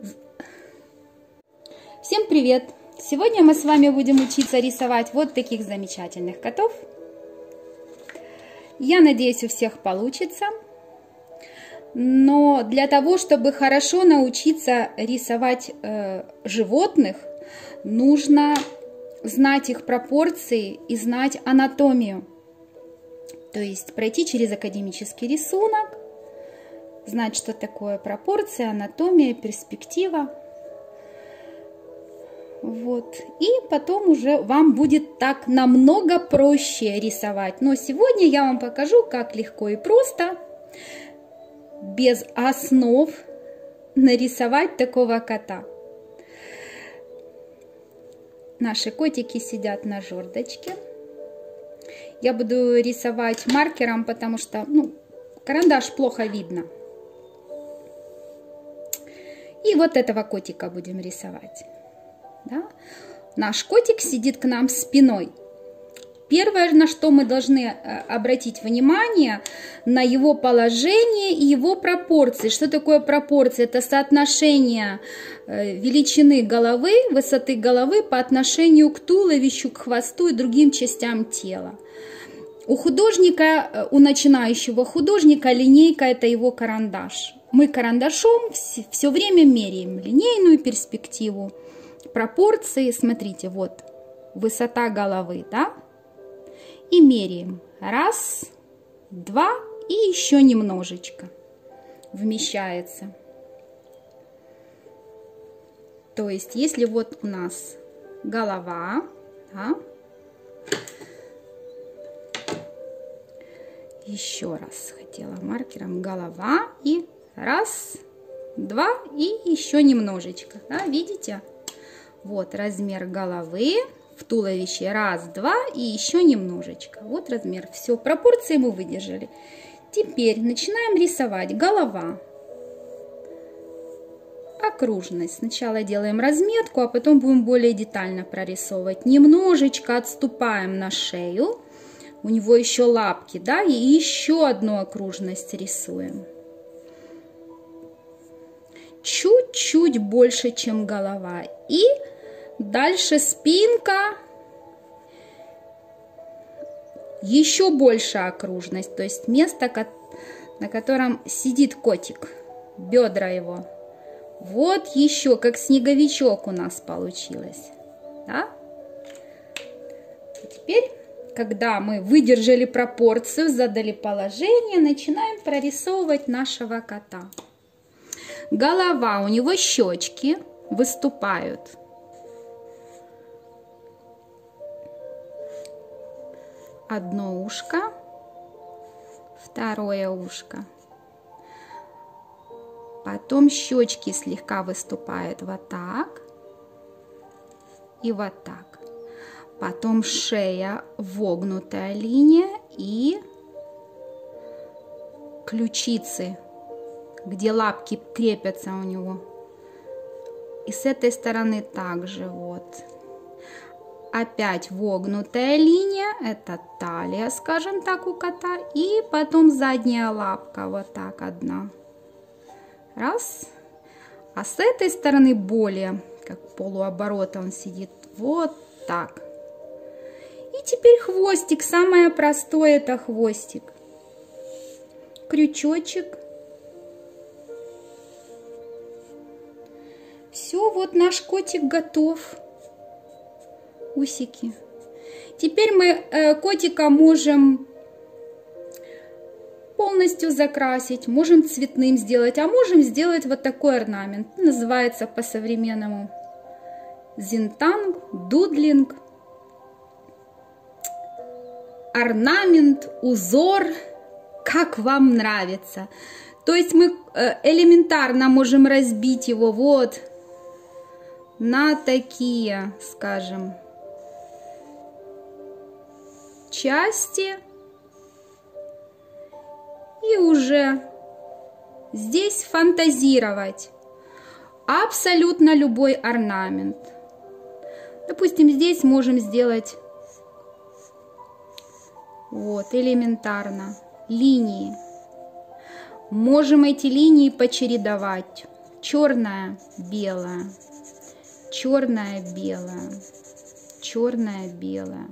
Всем привет! Сегодня мы с вами будем учиться рисовать вот таких замечательных котов. Я надеюсь, у всех получится. Но для того, чтобы хорошо научиться рисовать животных, нужно знать их пропорции и знать анатомию. То есть пройти через академический рисунок, знать, что такое пропорция, анатомия, перспектива. Вот. И потом уже вам будет так намного проще рисовать. Но сегодня я вам покажу, как легко и просто, без основ, нарисовать такого кота. Наши котики сидят на жердочке. Я буду рисовать маркером, потому что карандаш плохо видно. И вот этого котика будем рисовать. Да? Наш котик сидит к нам спиной. Первое, на что мы должны обратить внимание, на его положение и его пропорции. Что такое пропорции? Это соотношение величины головы, высоты головы по отношению к туловищу, к хвосту и другим частям тела. У художника, у начинающего художника линейка – это его карандаш. Мы карандашом все время меряем линейную перспективу. Пропорции, смотрите, вот высота головы, да, и меряем. Раз, два и еще немножечко вмещается. То есть, если вот у нас голова, да, еще раз хотела маркером голова и раз, два и еще немножечко, да, видите? Вот размер головы, в туловище раз, два и еще немножечко. Вот размер. Все, пропорции мы выдержали. Теперь начинаем рисовать. Голова. Окружность. Сначала делаем разметку, а потом будем более детально прорисовывать. Немножечко отступаем на шею. У него еще лапки, да, и еще одну окружность рисуем. Чуть-чуть больше, чем голова. И дальше спинка, еще больше окружность, то есть место, на котором сидит котик, бедра его. Вот еще, как снеговичок у нас получилось. Да? Теперь, когда мы выдержали пропорцию, задали положение, начинаем прорисовывать нашего кота. Голова, у него щечки выступают. Одно ушко, второе ушко. Потом щечки слегка выступают вот так и вот так. Потом шея, вогнутая линия и ключицы, где лапки крепятся у него. И с этой стороны также вот. Опять вогнутая линия, это талия, скажем так, у кота. И потом задняя лапка, вот так одна. Раз. А с этой стороны более, как полуоборота он сидит, вот так. И теперь хвостик, самое простое это хвостик. Крючочек. Все, вот наш котик готов. Усики. Теперь мы котика можем полностью закрасить, можем цветным сделать, а можем сделать вот такой орнамент. Называется по-современному зинтанг, дудлинг. Орнамент, узор, как вам нравится. То есть мы элементарно можем разбить его вот на такие, скажем, части и уже здесь фантазировать абсолютно любой орнамент. Допустим, здесь можем сделать вот элементарно линии. Можем эти линии почередовать. черное, белое, черное, белое, черное, белое.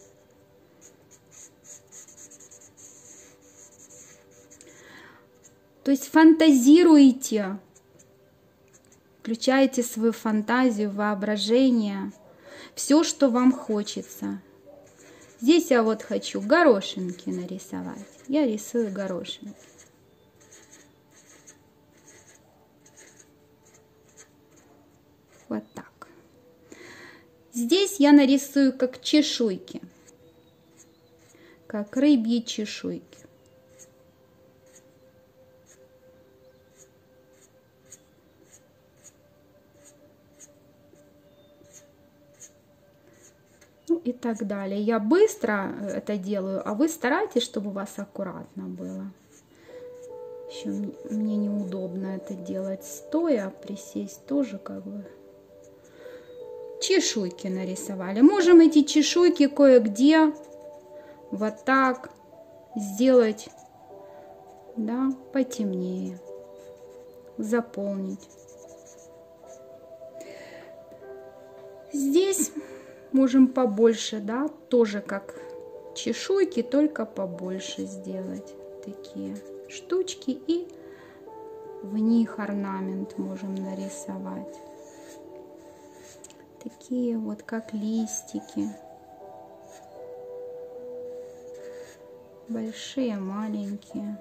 То есть фантазируйте, включайте свою фантазию, воображение, все, что вам хочется. Здесь я вот хочу горошинки нарисовать. Я рисую горошинки. Вот так. Здесь я нарисую как чешуйки, как рыбьи чешуйки. Ну и так далее. Я быстро это делаю, а вы старайтесь, чтобы у вас аккуратно было. Еще мне неудобно это делать стоя, присесть тоже как бы. Чешуйки нарисовали. Можем эти чешуйки кое-где вот так сделать, да, потемнее, заполнить. Здесь можем побольше, да, тоже как чешуйки, только побольше сделать такие штучки, и в них орнамент можем нарисовать. Такие вот как листики, большие, маленькие.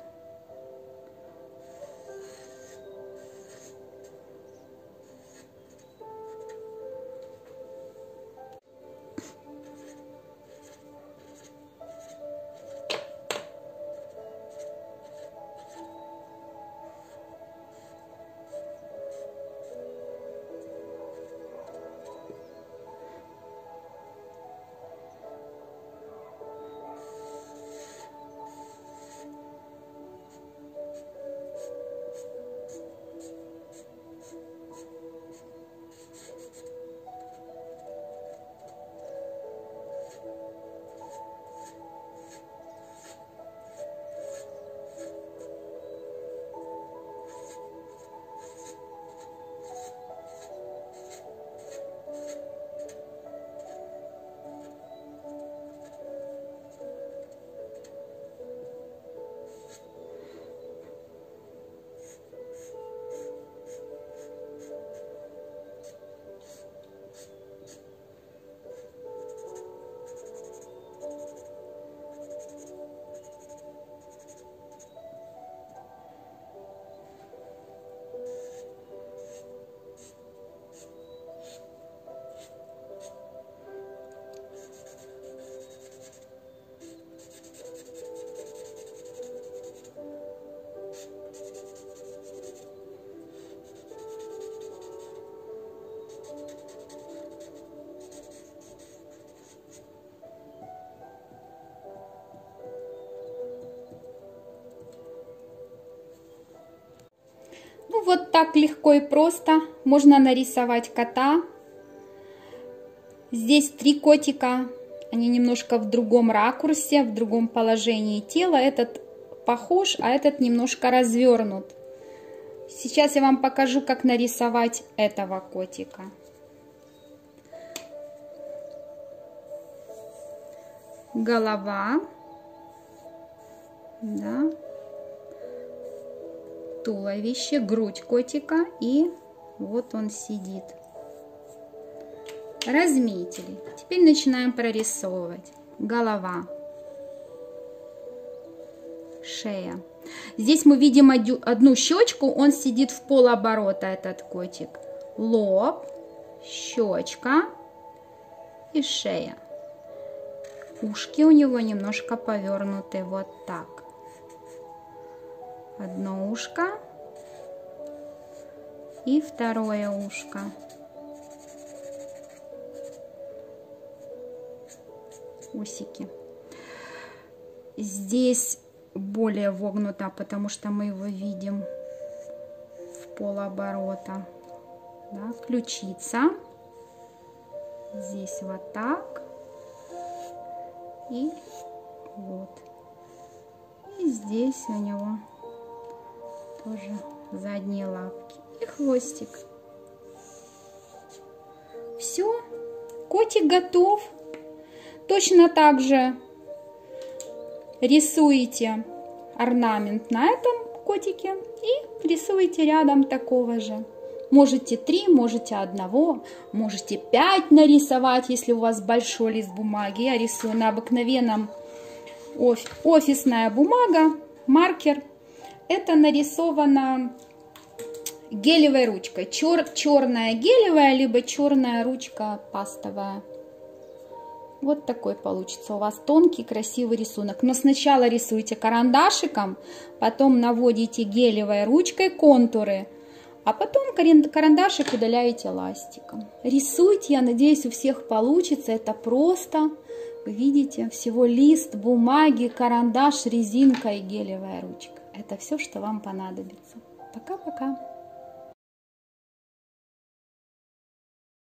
Ну вот так легко и просто можно нарисовать кота. Здесь 3 котика, они немножко в другом ракурсе, в другом положении тела. Этот похож, а этот немножко развернут. Сейчас я вам покажу, как нарисовать этого котика. Голова, да, туловище, грудь котика, и вот он сидит. Разметили. Теперь начинаем прорисовывать. Голова, шея. Здесь мы видим одну щечку, он сидит в полоборота, этот котик. Лоб, щечка и шея. Ушки у него немножко повернуты вот так. Одно ушко и второе ушко. Усики. Здесь более вогнуто, потому что мы его видим в полоборота. Да, ключица. Здесь вот так. И вот. И здесь у него тоже задние лапки. и хвостик. Все, котик готов. Точно так же рисуете орнамент на этом котике и рисуете рядом такого же. Можете 3, можете 1, можете 5 нарисовать, если у вас большой лист бумаги. Я рисую на обыкновенном офисная бумага, маркер. Это нарисовано гелевой ручкой. Черная гелевая, либо черная ручка пастовая. Вот такой получится у вас тонкий, красивый рисунок. Но сначала рисуйте карандашиком, потом наводите гелевой ручкой контуры, а потом карандашик удаляете ластиком. Рисуйте, я надеюсь, у всех получится. Это просто, вы видите, всего лист бумаги, карандаш, резинка и гелевая ручка. Это все, что вам понадобится. Пока-пока.